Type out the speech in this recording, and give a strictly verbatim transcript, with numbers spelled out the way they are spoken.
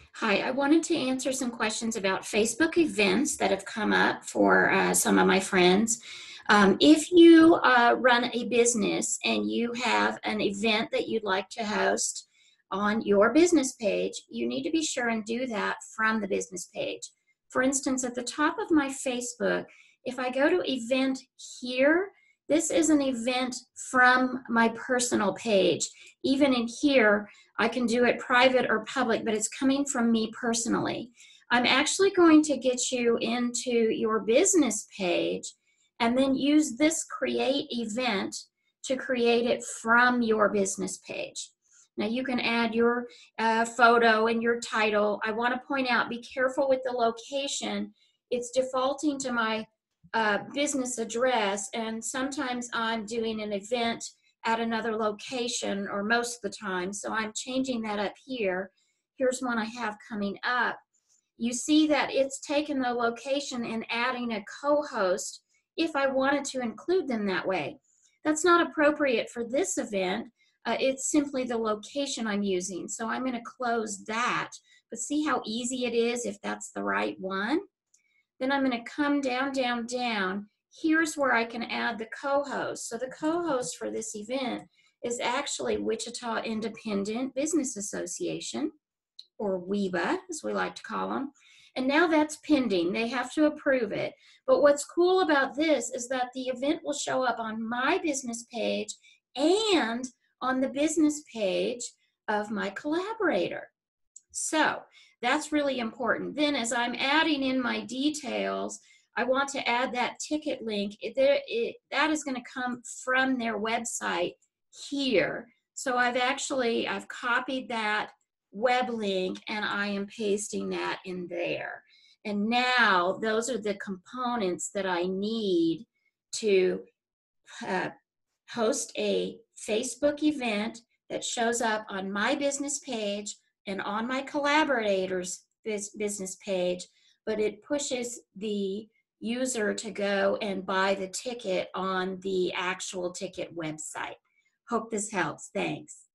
Hi, I wanted to answer some questions about Facebook events that have come up for uh, some of my friends. Um, if you uh, run a business and you have an event that you'd like to host on your business page, you need to be sure and do that from the business page. For instance, at the top of my Facebook, if I go to event here, this is an event from my personal page. Even in here, I can do it private or public, but it's coming from me personally. I'm actually going to get you into your business page and then use this create event to create it from your business page. Now you can add your uh, photo and your title. I want to point out, be careful with the location. It's defaulting to my uh, business address, and sometimes I'm doing an event at another location, or most of the time, so I'm changing that up here. Here's one I have coming up. You see that it's taken the location and adding a co-host if I wanted to include them that way. That's not appropriate for this event. Uh, it's simply the location I'm using, so I'm going to close that. But see how easy it is if that's the right one? Then I'm going to come down, down, down. Here's where I can add the co-host. So the co-host for this event is actually Wichita Independent Business Association, or W I B A, as we like to call them. And now that's pending. They have to approve it. But what's cool about this is that the event will show up on my business page and on the business page of my collaborator. So that's really important. Then as I'm adding in my details, I want to add that ticket link. It, it, that is going to come from their website here. So I've actually, I've copied that web link and I am pasting that in there. And now those are the components that I need to uh, host a Facebook event that shows up on my business page and on my collaborators' business page, but it pushes the user to go and buy the ticket on the actual ticket website. Hope this helps. Thanks.